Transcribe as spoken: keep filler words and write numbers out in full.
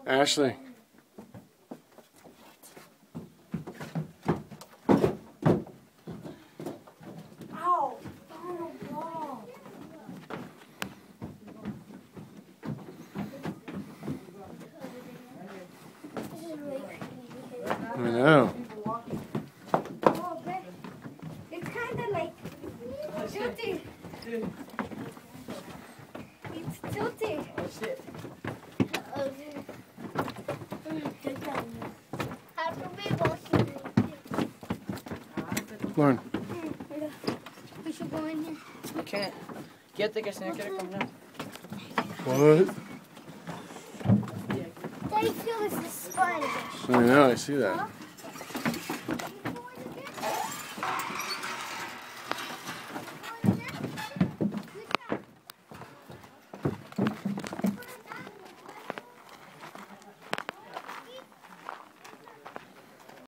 Ashley. Ow! On the wall. I know. Oh, but it's kind of like tilty. It's tilty. Oh shit. How do we wash it? Lauren. We should go in here. You can't. Fíjate que el señor quiere caminar. What? I feel this is sponge. I know, I see that. Huh?